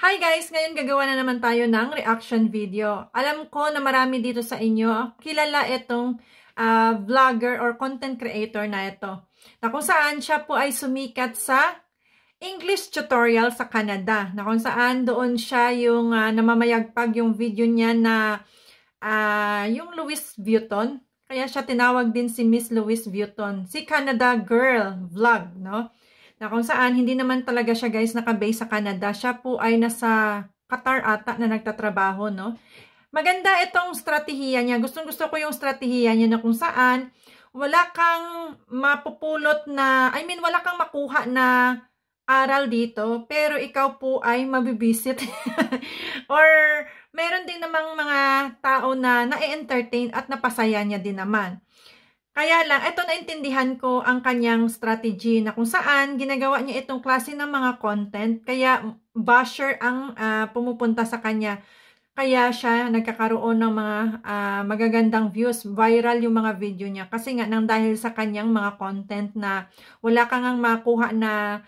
Hi guys! Ngayon gagawa na naman tayo ng reaction video. Alam ko na marami dito sa inyo kilala itong vlogger or content creator na ito. Na kung saan siya po ay sumikat sa English tutorial sa Canada. Na kung saan doon siya yung namamayagpag yung video niya na yung Louis Vuitton. Kaya siya tinawag din si Miss Louis Vuitton. Si Canada Girl Vlog, no? Na kung saan, hindi naman talaga siya guys nakabase sa Canada. Siya po ay nasa Qatar ata na nagtatrabaho, no? Maganda itong strategiya niya. Gustong-gusto ko yung strategiya niya na kung saan wala kang mapupulot na, wala kang makuha na aral dito, pero ikaw po ay mabibisit. Or meron din namang mga tao na na-entertain at napasaya niya din naman. Kaya lang, ito naintindihan ko ang kanyang strategy na kung saan ginagawa niya itong klase ng mga content. Kaya basher ang pumupunta sa kanya. Kaya siya nagkakaroon ng mga magagandang views. Viral yung mga video niya. Kasi nga nang dahil sa kanyang mga content na wala kang makuha na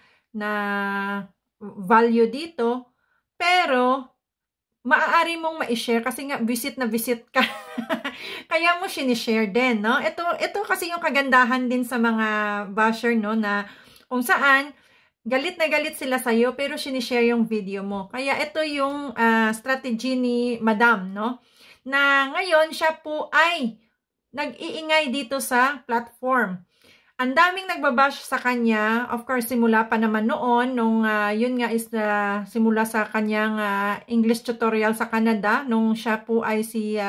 value dito. Pero maaari mong ma-share kasi nga visit na visit ka. Kaya mo sinishare din, no? Ito kasi yung kagandahan din sa mga basher, no? Na kung saan, galit na galit sila sa'yo, pero sinishare yung video mo. Kaya ito yung strategy ni Madam, no? Na ngayon, siya po ay nag-iingay dito sa platform. Ang daming nagbabash sa kanya, of course, simula pa naman noon, nung yun nga is simula sa kanyang English tutorial sa Canada, nung siya po ay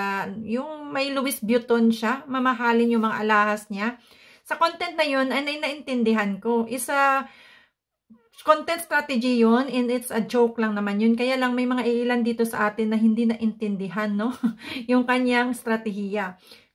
yung may Louis Vuitton siya, mamahalin yung mga alahas niya. Sa content na yun, ay naintindihan ko. Isa content strategy yun, and it's a joke lang naman yun. Kaya lang may mga iilan dito sa atin na hindi naintindihan, no? Yung kanyang strategiya.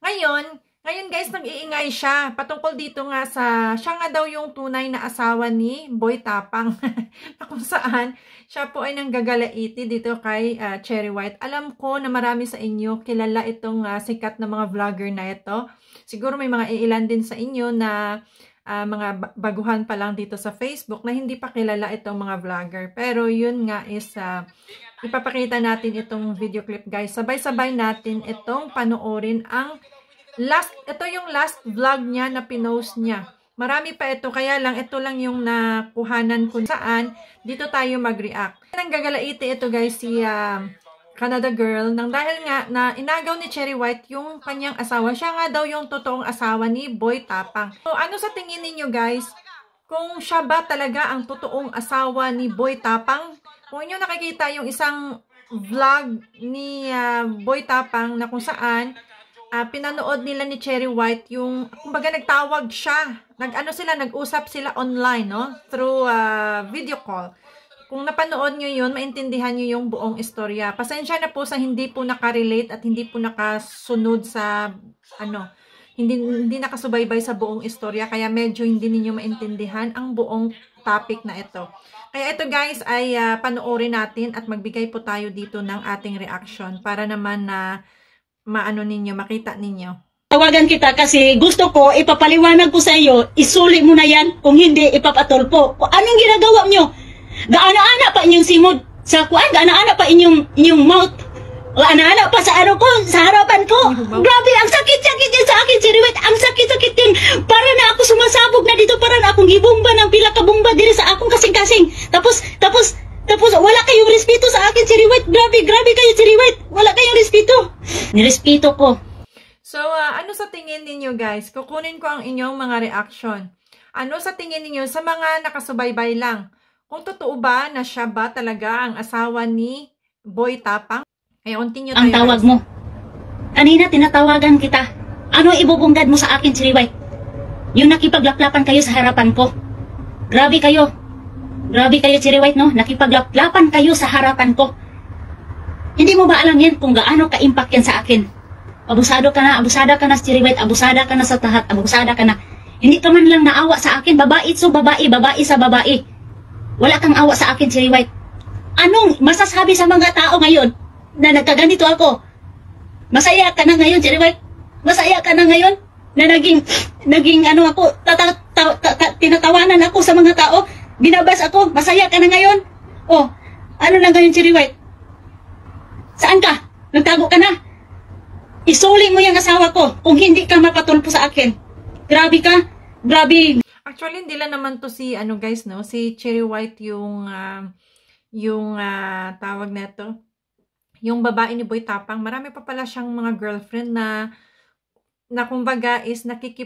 Ngayon guys, nag-iingay siya. Patungkol dito nga siya nga daw yung tunay na asawa ni Boy Tapang. Kung saan, siya po ay nanggagalaiti dito kay Cherry White. Alam ko na marami sa inyo kilala itong sikat na mga vlogger na ito. Siguro may mga iilan din sa inyo na mga baguhan pa lang dito sa Facebook na hindi pa kilala itong mga vlogger. Pero yun nga is ipapakita natin itong video clip guys. Sabay-sabay natin itong panoorin ang ito yung last vlog niya na pinost niya. Marami pa ito, kaya lang ito lang yung nakuhanan kung saan dito tayo mag-react. Nanggagalaiti ito guys si Canada Girl nang dahil nga na inagaw ni Cherry White yung kanyang asawa. Siya nga daw yung totoong asawa ni Boy Tapang. So ano sa tingin ninyo guys? Kung siya ba talaga ang totoong asawa ni Boy Tapang? Kung inyo nakikita yung isang vlog ni Boy Tapang na kung saan pinanood nila ni Cherry White yung, kumbaga nagtawag siya. Nag-usap sila online, no? Through video call. Kung napanood nyo yun, maintindihan nyo yung buong istorya. Pasensya na po sa hindi po nakarelate at hindi po nakasunod sa, hindi nakasubaybay sa buong istorya. Kaya medyo hindi ninyo maintindihan ang buong topic na ito. Kaya ito guys ay panoorin natin at magbigay po tayo dito ng ating reaction para naman na makita ninyo. Tawagan kita kasi gusto ko ipapaliwanag ko sa iyo, isuli mo na yan, kung hindi ipapatulpo. Kung anong ginagawa nyo? Gaana-ana pa inyong simod sa kuan, gaana-ana pa inyong mouth. Gaana-ana pa sa ko, sa harapan ko. Grabe, ang sakit-sakit din sa akin, Cherry White. Ang sakit-sakit din. Para na ako sumasabog na dito, para na akong gibumba ng pila ka bumba diri sa akong kasing-kasing. Tapos wala kayong respeto sa akin, Cherry White. Grabe kayo, Cherry White. Wala kayong respeto. Nirespeto ko. So, ano sa tingin ninyo guys? Kukunin ko ang inyong mga reaction. Ano sa tingin ninyo sa mga nakasubaybay lang? Kung totoo ba na siya ba talaga ang asawa ni Boy Tapang? Ay, continue tayo. Ang tawag mo. Kanina tinatawagan kita. Ano ibubunggad mo sa akin, Cherry White? Yung nakipaglaplapan kayo sa harapan ko. Grabe kayo. Grabe kayo, Cherry White, no? Nakipaglaplapan kayo sa harapan ko. Hindi mo ba alam yan kung gaano ka-impact yan sa akin? Abusada ka na, Cherry White. Abusada ka na sa tahat. Abusada ka na. Hindi ka man lang naawa sa akin. Babae so babae, babae sa babae. Wala kang awa sa akin, Cherry White. Anong masasabi sa mga tao ngayon na nagkaganito ako? Masaya ka na ngayon, Cherry White? Masaya ka na ngayon na naging ako, tinatawanan ako sa mga tao? Binabas ako, masaya ka na ngayon? Oh, Ano na ngayon, Cherry White? Saan ka? Nagtago ka na? Isuli mo yung asawa ko kung hindi ka mapatulpo sa akin. Grabe ka. Grabe. Actually, hindi lang naman to si, ano guys, no? Si Cherry White yung tawag neto. Yung babae ni Boy Tapang. Marami pa pala siyang mga girlfriend na kumbaga is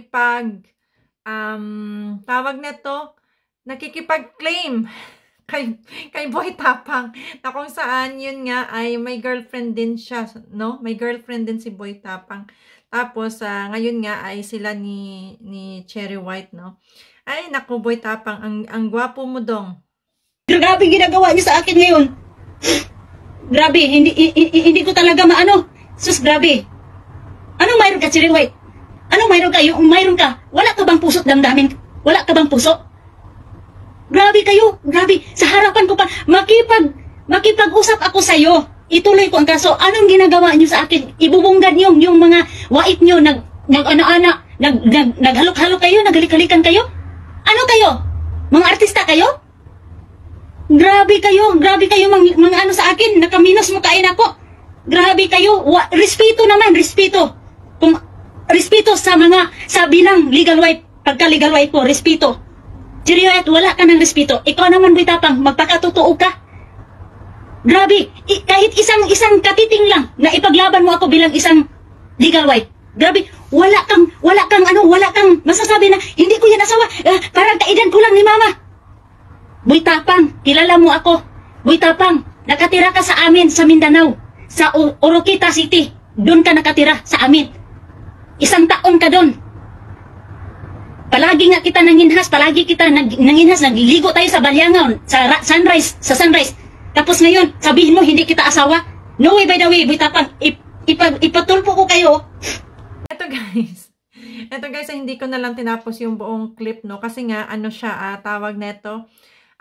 tawag neto, nakikipag-claim kay Boy Tapang, na kung saan yun nga ay may girlfriend din siya, no? May girlfriend din si Boy Tapang. Tapos ngayon nga ay sila ni Cherry White, no? Ay naku, Boy Tapang, ang gwapo mo dong. Grabe ginagawa niyo sa akin ngayon. Grabe, hindi ko talaga maano. Sus, grabe. Anong mayroon ka, Cherry White? Anong mayroon ka? Yung mayroon ka, wala ka bang puso't damdamin? Wala ka bang puso? Grabe kayo, grabe. Sa harapan ko pa, makipag-usap ako sa'yo. Ituloy ko ang kaso. Anong ginagawa niyo sa akin? Ibubunggad niyo yung mga wait niyo, nag-ana-ana, naghalok-halok kayo, naghalik-halikan kayo? Ano kayo? Mga artista kayo? Grabe kayo mga ano sa akin, nakaminos mo kain ako. Grabe kayo, respeto naman, respeto. Respeto sa bilang legal wife, pagka legal wife ko, respeto. Cherry White, wala ka ng respeto. Ikaw naman, Boy Tapang, magpakatotoo ka. Grabe, kahit isang katiting lang na ipaglaban mo ako bilang isang legal wife. Grabe, wala kang masasabi na hindi ko yan asawa, parang kaedad ko lang ni mama. Boy Tapang, kilala mo ako. Boy Tapang, nakatira ka sa amin sa Mindanao, sa Oroquita City. Doon ka nakatira sa amin. 1 taon ka doon. Palagi nga kita nanginhas, nagliligo tayo sa Balyangaw, sa sunrise. Tapos ngayon, sabihin mo hindi kita asawa. No way, by the way, Boy Tapang, ipatulpo ko kayo. Ito guys, hindi ko na lang tinapos yung buong clip, no? Kasi nga, ano siya, tawag neto.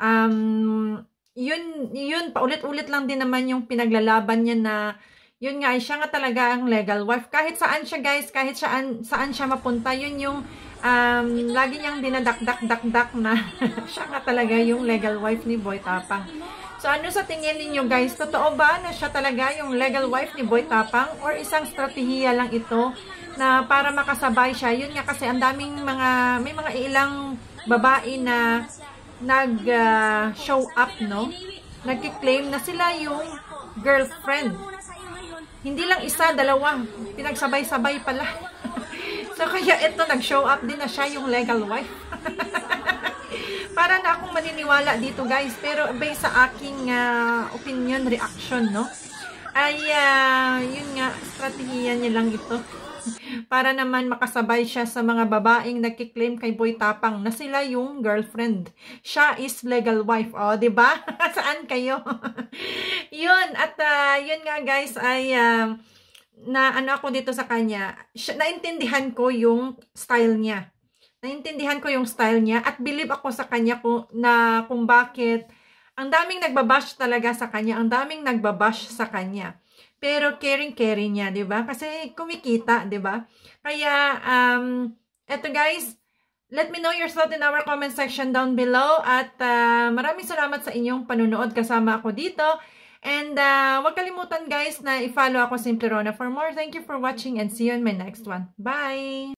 Yun, paulit-ulit lang din naman yung pinaglalaban niya na, yun nga, siya nga talaga ang legal wife. Kahit saan siya guys, kahit saan siya mapunta, yun yung, lagi niyang dinadak-dak na siya nga talaga yung legal wife ni Boy Tapang. So, ano sa tingin ninyo guys? Totoo ba na siya talaga yung legal wife ni Boy Tapang? Or isang strategiya lang ito na para makasabay siya? Yun nga kasi ang daming may mga ilang babae na nag-show up, no? Nagki-claim na sila yung girlfriend. Hindi lang isa, dalawa. Pinagsabay-sabay pala. So, kaya ito, nag-show up din na siya yung legal wife. Para na akong maniniwala dito, guys. Pero, based sa aking opinion, reaction, no? Ay, yun nga, strategiya niya lang ito. Para naman makasabay siya sa mga babaeng nagkiklaim kay Boy Tapang na sila yung girlfriend. Siya is legal wife. O, diba? Saan kayo? Yun. At, yun nga, guys, ay... na ano ako dito sa kanya, naintindihan ko yung style niya. Naintindihan ko yung style niya at believe ako sa kanya kung bakit ang daming nagbabash talaga sa kanya, ang daming nagbabash sa kanya. Pero caring-caring niya, 'di ba? Kasi kumikita, 'di ba? Kaya eto guys, let me know your thought in our comment section down below at maraming salamat sa inyong panunood kasama ako dito. And huwag kalimutan guys na i-follow ako Simple Rona for more. Thank you for watching and see you in my next one. Bye!